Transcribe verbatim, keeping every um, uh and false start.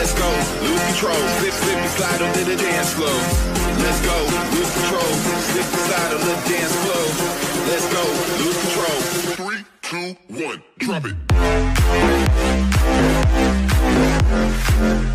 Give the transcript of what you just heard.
Let's go, lose control. Slip, slip and slide onto the dance floor. Let's go, lose control. Slip and slide on the dance floor. Let's go, lose control. Three, two, one, drop it.